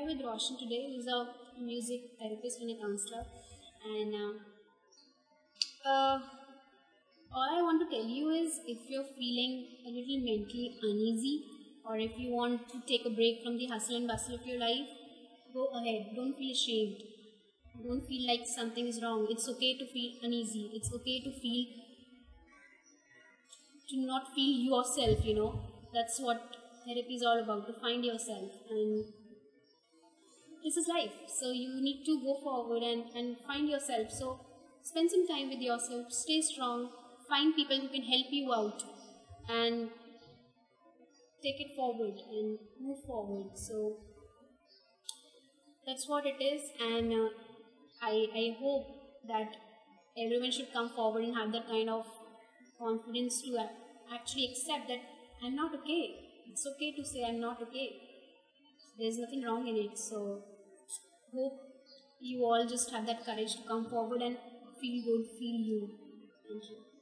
here with Roshan today, who's a music therapist and a counselor. And uh, all I want to tell you is, if you're feeling a little mentally uneasy, or if you want to take a break from the hustle and bustle of your life, go ahead. Don't feel ashamed. Don't feel like something is wrong. It's okay to feel uneasy. It's okay to not feel yourself, That's what therapy is all about, to find yourself. And this is life. So you need to go forward and find yourself. So spend some time with yourself, stay strong, find people who can help you out, and take it forward and move forward. So that's what it is. And I hope that everyone should come forward and have that kind of confidence to actually accept that I'm not okay. It's okay to say I'm not okay. There's nothing wrong in it. So hope you all just have that courage to come forward and feel good, feel you. Thank you.